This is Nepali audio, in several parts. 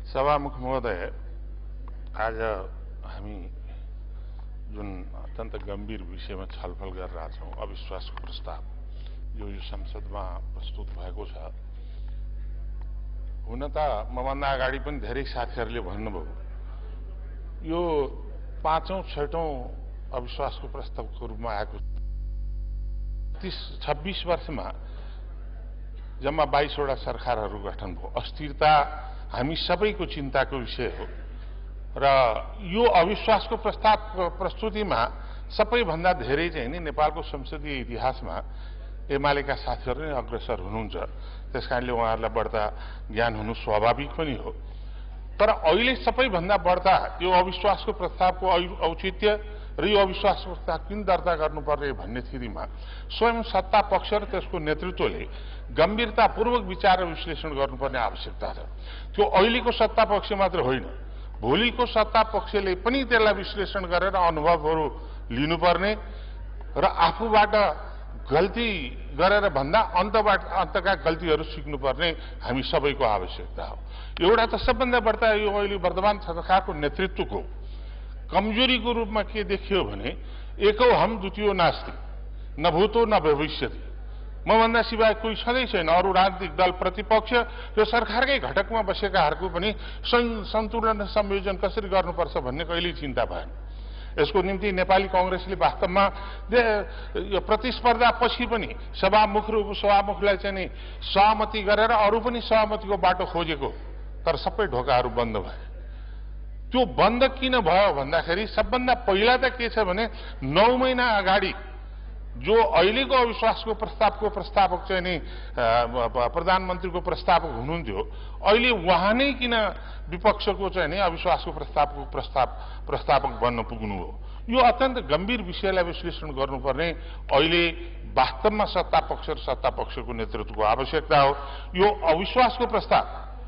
सभामुख महोदय, आज हामी जुन अत्यन्त गम्भीर विषयमा छलफल गरिरहेका छौं, अविश्वासको प्रस्ताव यो संसदमा प्रस्तुत भएको छ। हुन त मभन्दा अगाडि पनि धेरै साथीहरूले भन्नुभयो यो 5औं 6औं अविश्वासको प्रस्तावको रूपमा आएको 26 वर्षमा जम्मा 22 वटा सरकारहरू गठन भयो। अस्थिरता हामी सबैको चिन्ताको विषय हो र यो अविश्वासको प्रस्ताव प्रस्तुतिमा सबैभन्दा धेरै चाहिँ नि नेपालको संसदीय इतिहासमा एमालेका साथीहरू नै अग्रसर हुनुहुन्छ। त्यसकारणले उहाँहरूलाई बढ्ता ज्ञान हुनु स्वाभाविक पनि हो। तर अहिले सबैभन्दा बढ्ता यो अविश्वासको प्रस्तावको औचित्य र यो अविश्वासको प्रस्ताव किन दर्ता गर्नुपर्ने भन्ने स्थितिमा स्वयं सत्ता पक्ष र त्यसको नेतृत्वले गम्भीरतापूर्वक विचार र विश्लेषण गर्नुपर्ने आवश्यकता छ। त्यो अहिलेको सत्ता पक्ष मात्र होइन, भोलिको सत्ता पक्षले पनि त्यसलाई विश्लेषण गरेर अनुभवहरू लिनुपर्ने र आफूबाट गल्ती गरेर भन्दा अन्तका गल्तीहरू सिक्नुपर्ने हामी सबैको आवश्यकता हो। एउटा त सबभन्दा बढ्ता यो अहिले वर्तमान सरकारको नेतृत्वको कमजोरीको रूपमा के देखियो भने एकौ हम द्वितीयो नास्ति, न भूतो न भविष्यति। मभन्दा सिवाय कोही छँदै छैन। अरू राजनीतिक दल, प्रतिपक्ष र सरकारकै घटकमा बसेकाहरूको पनि सन्तुलन र संयोजन कसरी गर्नुपर्छ भन्ने कहिल्यै चिन्ता भएन। यसको निम्ति नेपाली कांग्रेसले वास्तवमा यो प्रतिस्पर्धा पछि पनि सभामुख र उपसभामुखलाई चाहिँ नि सहमति गरेर अरू पनि सहमतिको बाटो खोजेको, तर सबै ढोकाहरू बन्द भए। त्यो बन्द किन भयो भन्दाखेरि सबभन्दा पहिला त के छ भने 9 महिना अगाडि जो अहिलेको अविश्वासको प्रस्तावको प्रस्तावक चाहिँ नि प्रधानमन्त्रीको प्रस्तावक हुनुहुन्थ्यो, अहिले उहाँ नै किन विपक्षको चाहिँ नि अविश्वासको प्रस्तावको प्रस्तावक बन्न पुग्नु हो। यो अत्यन्त गम्भीर विषयलाई विश्लेषण गर्नुपर्ने अहिले वास्तवमा सत्ता पक्ष र सत्ता पक्षको नेतृत्वको आवश्यकता हो। यो अविश्वासको प्रस्ताव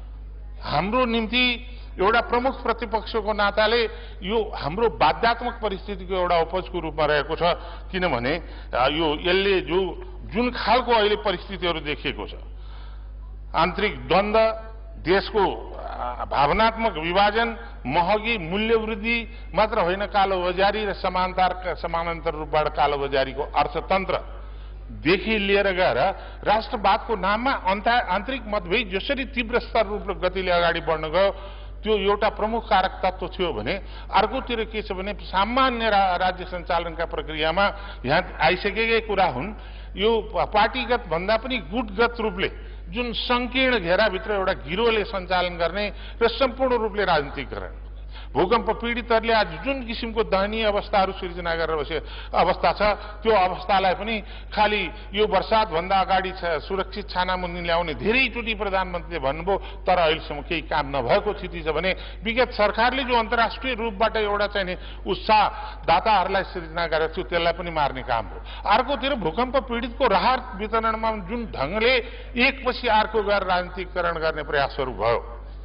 हाम्रो निम्ति एउटा प्रमुख प्रतिपक्षको नाताले यो हाम्रो बाध्यात्मक परिस्थितिको एउटा उपजको रूपमा रहेको छ। किनभने यो यसले जुन खालको अहिले परिस्थितिहरू देखिएको छ, आन्तरिक द्वन्द्व, देशको भावनात्मक विभाजन, महँगी, मूल्य वृद्धि मात्र होइन, कालो बजारी र समानान्तर रूपबाट कालो बजारीको अर्थतन्त्र देखि लिएर गएर राष्ट्रवादको नाममा आन्तरिक मतभेद जसरी तीव्र स्तर रूपले गतिले अगाडि बढ्न गयो, त्यो एउटा प्रमुख कारक तत्व थियो भने अर्कोतिर के छ भने सामान्य राज्य सञ्चालनका प्रक्रियामा यहाँ आइसकेकै कुरा हुन्। यो पार्टीगत भन्दा पनि गुटगत रूपले जुन संकीर्ण घेराभित्र एउटा गिरोहले सञ्चालन गर्ने र सम्पूर्ण रूपले राजनीतिकरण, भूकम्प पीडितहरूले आज जुन किसिमको दयनीय अवस्थाहरू सिर्जना गरेर बसे अवस्था छ, त्यो अवस्थालाई पनि खालि यो वर्षात भन्दा अगाडि सुरक्षित छानामुनि ल्याउने धेरैचोटि प्रधानमन्त्रीले भन्नुभयो, तर अहिलेसम्म केही काम नभएको स्थिति छ भने विगत सरकारले जो अन्तर्राष्ट्रिय रूपबाट एउटा चाहिँ नि उत्साह दाताहरूलाई सिर्जना गरेको थियो त्यसलाई पनि मार्ने काम हो। अर्कोतिर भूकम्प पीडितको राहत वितरणमा जुन ढङ्गले एकपछि अर्को गएर राजनीतिकरण गर्ने प्रयासहरू भयो,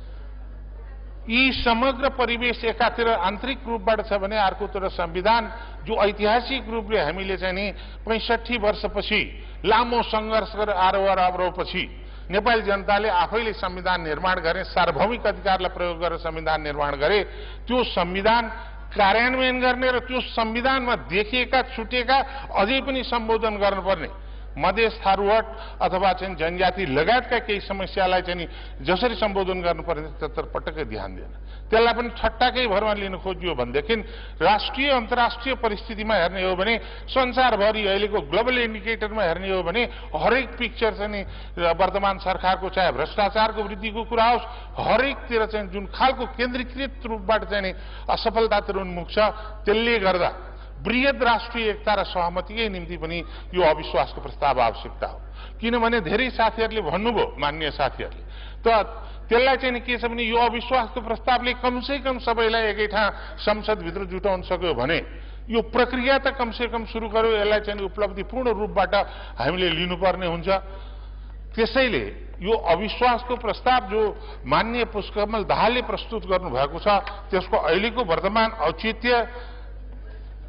यी समग्र परिवेश एकातिर आन्तरिक रूपबाट छ भने अर्कोतिर संविधान जो ऐतिहासिक रूपले हामीले चाहिँ नि 65 वर्षपछि लामो सङ्घर्ष गरेर अवरोहपछि नेपाली जनताले आफैले संविधान निर्माण गरे, सार्वभौमिक अधिकारलाई प्रयोग गरेर संविधान निर्माण गरे। त्यो संविधान कार्यान्वयन गर्ने र त्यो संविधानमा देखिएका छुटेका अझै पनि सम्बोधन गर्नुपर्ने मधेस, थारूहट अथवा चाहिँ जनजाति लगायतका केही समस्यालाई चाहिँ नि जसरी सम्बोधन गर्नुपर्ने त्यत्तर पटक्कै ध्यान दिएन। त्यसलाई पनि ठट्टाकै भरमा लिन खोजियो भनेदेखि राष्ट्रिय अन्तर्राष्ट्रिय परिस्थितिमा हेर्ने हो भने, संसारभरि अहिलेको ग्लोबल इन्डिकेटरमा हेर्ने हो भने हरेक पिक्चर चाहिँ नि वर्तमान सरकारको चाहे भ्रष्टाचारको वृद्धिको कुरा होस्, हरेकतिर चाहिँ जुन खालको केन्द्रीकृत रूपबाट चाहिँ नि असफलतातिर उन्मुख छ, त्यसले गर्दा बृहत राष्ट्रिय एकता र सहमतिकै निम्ति पनि यो अविश्वासको प्रस्ताव आवश्यकता हो। किनभने धेरै साथीहरूले भन्नुभयो, मान्य साथीहरूले, त त्यसलाई चाहिँ के छ भने यो अविश्वासको प्रस्तावले कमसेकम सबैलाई एकै ठाउँ संसदभित्र जुटाउन सक्यो भने यो प्रक्रिया त कमसेकम सुरु गर्यो, यसलाई चाहिँ उपलब्धिपूर्ण रूपबाट हामीले लिनुपर्ने हुन्छ। त्यसैले यो अविश्वासको प्रस्ताव जो माननीय पुष्पकमल दाहालले प्रस्तुत गर्नुभएको छ, त्यसको अहिलेको वर्तमान औचित्य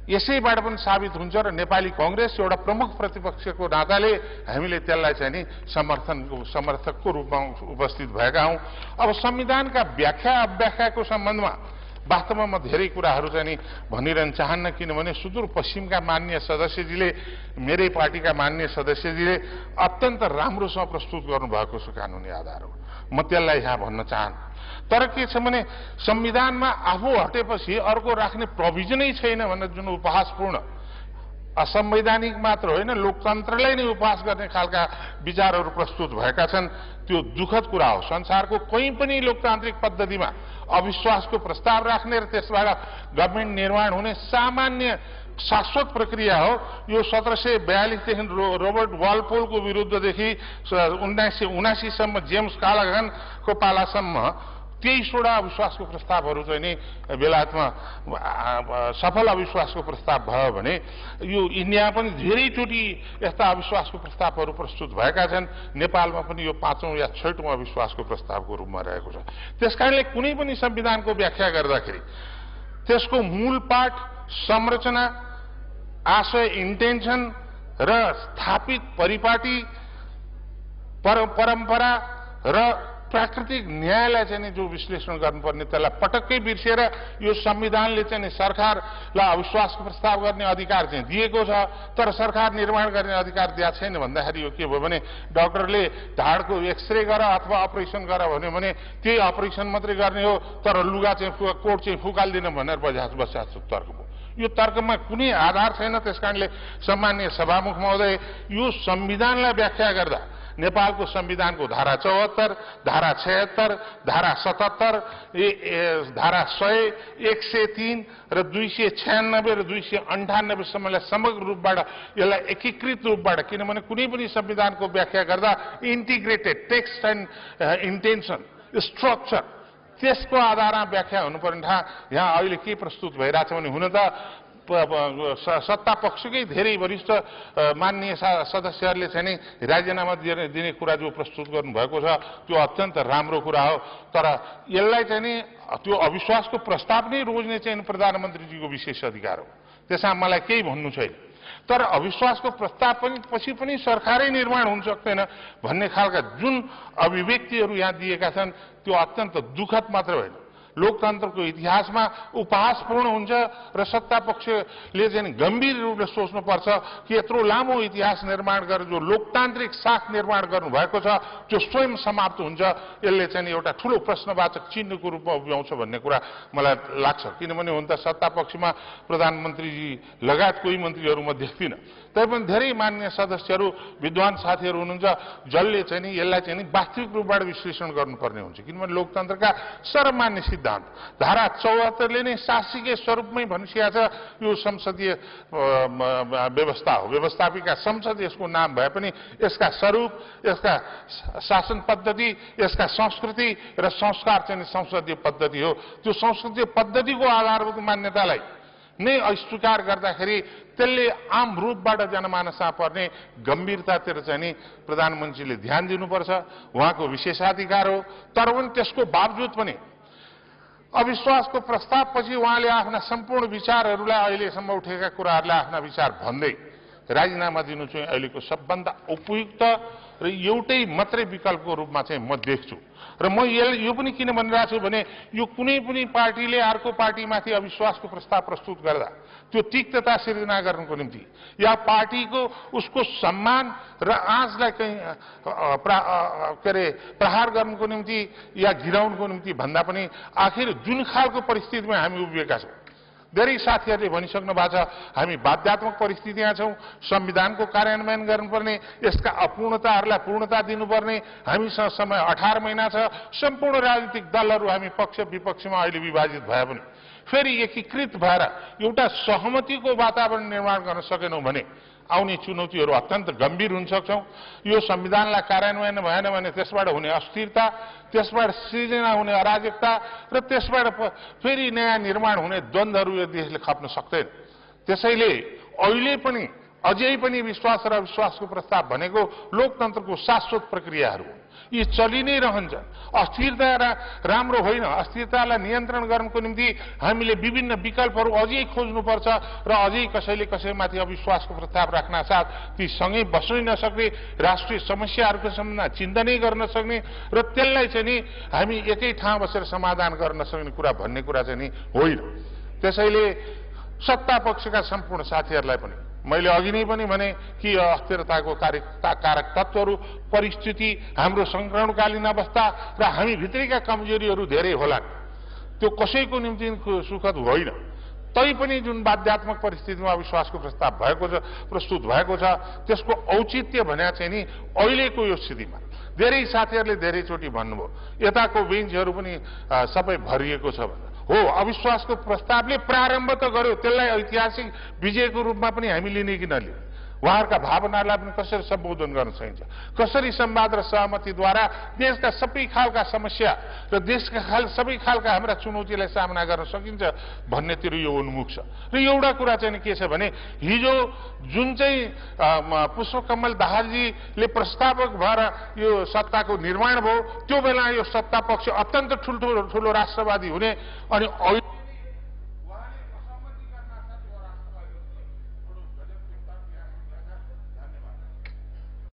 यसैबाट पनि साबित हुन्छ र नेपाली कांग्रेस एउटा प्रमुख प्रतिपक्षको नाताले हामीले त्यसलाई चाहिँ नि समर्थकको रूपमा उपस्थित भएका हौं। अब संविधानका व्याख्या अव्याख्याको सम्बन्धमा वास्तवमा म धेरै कुराहरू चाहिँ नि भनिरहन चाहन्न, किनभने सुदूरपश्चिमका माननीय सदस्यजीले, मेरै पार्टीका माननीय सदस्यजीले अत्यन्त राम्रोसँग प्रस्तुत गर्नुभएको छ कानूनी आधार हो। म त्यसलाई यहाँ भन्न चाहन्न। तर के छ भने संविधानमा आफू हटेपछि अर्को राख्ने प्रोभिजनै छैन भनेर जुन उपहासपूर्ण, असंवैधानिक मात्र होइन लोकतन्त्रलाई नै उपहास गर्ने खालका विचारहरू प्रस्तुत भएका छन्, त्यो दुःखद कुरा हो। संसारको कोही पनि लोकतान्त्रिक पद्धतिमा अविश्वासको प्रस्ताव राख्ने र त्यसबाट गभर्नमेन्ट निर्माण हुने सामान्य शाश्वत प्रक्रिया हो। यो 1742 देखि रोबर्ट वालपोलको विरुद्धदेखि 1979 सम्म जेम्स कालाघनको पालासम्म 23वटा अविश्वासको प्रस्तावहरू चाहिँ नि बेलायतमा सफल अविश्वासको प्रस्ताव भयो भने यो इन्डियामा पनि धेरैचोटि यस्ता अविश्वासको प्रस्तावहरू प्रस्तुत भएका छन्। नेपालमा पनि यो 5औं या 6औं अविश्वासको प्रस्तावको रूपमा रहेको छ। त्यसकारणले कुनै पनि संविधानको व्याख्या गर्दाखेरि त्यसको मूल पाठ, संरचना, आशय, इन्टेन्सन र स्थापित परिपाटी, परम्परा र प्राकृतिक न्यायलाई चाहिँ नि जो विश्लेषण गर्नुपर्ने त्यसलाई पटक्कै बिर्सिएर यो संविधानले चाहिँ नि सरकारलाई अविश्वासको प्रस्ताव गर्ने अधिकार चाहिँ दिएको छ, तर सरकार निर्माण गर्ने अधिकार दिएको छैन भन्दाखेरि यो के भयो भने डाक्टरले ढाडको एक्सरे गर अथवा अपरेसन गर भन्यो भने त्यही अपरेसन मात्रै गर्ने हो, तर लुगा चाहिँ कोट चाहिँ फुकाल्दिन भनेर बस्छ तर्क भयो। यो तर्कमा कुनै आधार छैन। त्यसकारणले सम्माननीय सभामुख महोदय, यो संविधानलाई व्याख्या गर्दा नेपालको संविधानको धारा 74, धारा 76, धारा 77, धारा 100, 103 र 296 र 298 सम्मलाई समग्र रूपबाट यसलाई एकीकृत रूपबाट, किनभने कुनै पनि संविधानको व्याख्या गर्दा integrated text and intention, structure, त्यसको आधारमा व्याख्या हुनुपर्ने ठाउँ यहाँ अहिले के प्रस्तुत भइरहेछ भने हुन त सत्ता पक्षकै धेरै वरिष्ठ माननीय सदस्यहरूले चाहिँ नि राजीनामा दिने कुरा जो प्रस्तुत गर्नुभएको छ त्यो अत्यन्त राम्रो कुरा हो। तर यसलाई चाहिँ नि त्यो अविश्वासको प्रस्ताव नै रोज्ने चाहिँ प्रधानमन्त्रीजीको विशेष अधिकार हो। त्यसमा मलाई केही भन्नु छैन। तर अविश्वासको प्रस्ताव पनि पछि पनि सरकारै निर्माण हुन सक्दैन भन्ने खालका जुन अभिव्यक्तिहरू यहाँ दिएका छन् त्यो अत्यन्त दुःखद मात्र होइन, लोकतन्त्रको इतिहासमा उपहासपूर्ण हुन्छ र सत्ता पक्षले चाहिँ गम्भीर रूपले सोच्नुपर्छ कि यत्रो लामो इतिहास निर्माण गरेर जो लोकतान्त्रिक शाख निर्माण गर्नुभएको छ त्यो स्वयं समाप्त हुन्छ, यसले चाहिँ एउटा ठूलो प्रश्नवाचक चिन्हको रूपमा उभ्याउँछ भन्ने कुरा मलाई लाग्छ। किनभने हुन त सत्ता पक्षमा प्रधानमन्त्रीजी लगायत कोही मन्त्रीहरू म देख्दिनँ, तैपनि धेरै मान्य सदस्यहरू, विद्वान साथीहरू हुनुहुन्छ जसले चाहिँ नि यसलाई चाहिँ नि वास्तविक रूपबाट विश्लेषण गर्नुपर्ने हुन्छ। किनभने लोकतन्त्रका सर्वमान्य सिद्धान्त धारा 74ले नै शासकीय स्वरूपमै भनिसकेको छ यो संसदीय व्यवस्था हो। व्यवस्थापिका संसद यसको नाम भए पनि यसका स्वरूप, यसका शासन पद्धति, यसका संस्कृति र संस्कार चाहिँ संसदीय पद्धति हो। त्यो संसदीय पद्धतिको आधारभूत मान्यतालाई नै अस्वीकार गर्दाखेरि त्यसले आम रूपबाट जनमानसमा पर्ने गम्भीरतातिर चाहिँ नि प्रधानमन्त्रीले ध्यान दिनुपर्छ। उहाँको विशेषाधिकार हो। तर पनि त्यसको बावजुद पनि अविश्वासको प्रस्तावपछि उहाँले आफ्ना सम्पूर्ण विचारहरूलाई, अहिलेसम्म उठेका कुराहरूलाई आफ्ना विचार भन्दै राजीनामा दिनु चाहिँ अहिलेको सबभन्दा उपयुक्त र एउटै मात्रै विकल्पको रूपमा चाहिँ म देख्छु। र म यो पनि किन भनिरहेको छु भने यो कुनै पनि पार्टीले अर्को पार्टीमाथि अविश्वासको प्रस्ताव प्रस्तुत गर्दा त्यो तिक्तता सिर्जना गर्नको निम्ति या पार्टीको उसको सम्मान र आँचलाई कहीँ प्रहार गर्नको निम्ति या गिराउनको निम्ति भन्दा पनि आखिर जुन खालको परिस्थितिमा हामी उभिएका छौँ, धेरै साथीहरूले भनिसक्नु भएको छ हामी बाध्यात्मक परिस्थितिमा छौँ, संविधानको कार्यान्वयन गर्नुपर्ने, यसका अपूर्णताहरूलाई पूर्णता दिनुपर्ने, हामीसँग समय 18 महिना छ। सम्पूर्ण राजनीतिक दलहरू हामी पक्ष विपक्षमा अहिले विभाजित भए पनि फेरि एकीकृत भएर एउटा सहमतिको वातावरण निर्माण गर्न सकेनौँ भने आउने चुनौतीहरू अत्यन्त गम्भीर हुन सक्छौं। यो संविधानलाई कार्यान्वयन भएन भने त्यसबाट हुने अस्थिरता, त्यसबाट सृजना हुने अराजकता र त्यसबाट फेरि नयाँ निर्माण हुने द्वन्द्वहरू यो देशले खप्न सक्दैन। त्यसैले अहिले पनि अझै पनि विश्वास र अविश्वासको प्रस्ताव भनेको लोकतन्त्रको शाश्वत प्रक्रियाहरू हुन्। यी चलि नै रहन्छन्। अस्थिरता राम्रो होइन। अस्थिरतालाई नियन्त्रण गर्नको निम्ति हामीले विभिन्न विकल्पहरू अझै खोज्नुपर्छ र अझै कसैले कसैमाथि अविश्वासको प्रस्ताव राख्न साथ ती सँगै बस्नै नसक्ने, राष्ट्रिय समस्याहरूको सम्बन्धमा चिन्तनै गर्न सक्ने र त्यसलाई चाहिँ नि हामी एकै ठाउँ बसेर समाधान गर्न सक्ने कुरा भन्ने कुरा चाहिँ नि होइन। त्यसैले सत्ता पक्षका सम्पूर्ण साथीहरूलाई पनि मैले अघि नै पनि भने कि अस्थिरताको कारक तत्त्वहरू, परिस्थिति, हाम्रो संक्रमणकालीन अवस्था र हामी भित्रैका कमजोरीहरू धेरै होलान्। त्यो कसैको निम्ति सुखद होइन। तैपनि जुन बाध्यात्मक परिस्थितिमा अविश्वासको प्रस्ताव प्रस्तुत भएको छ त्यसको औचित्य भने चाहिँ नि अहिलेको यो स्थितिमा धेरै साथीहरूले धेरैचोटि भन्नुभयो यताको बेन्चहरू पनि सबै भरिएको छ भनेर। हो, अविश्वासको प्रस्तावले प्रारम्भ त गर्यो, त्यसलाई ऐतिहासिक विजयको रूपमा पनि हामी लिने कि नलिने, उहाँहरूका भावनालाई पनि कसरी सम्बोधन गर्न सकिन्छ, कसरी संवाद र सहमतिद्वारा देशका सबै खालका समस्या र देशका सबै खालका हाम्रा चुनौतीलाई सामना गर्न सकिन्छ भन्नेतिर यो उन्मुख छ। र एउटा कुरा चाहिँ के छ भने हिजो जुन चाहिँ पुष्पकमल दाहालजीले प्रस्तावक भएर यो सत्ताको निर्माण भयो त्यो बेला यो सत्ता पक्ष अत्यन्त ठुलो राष्ट्रवादी हुने अनि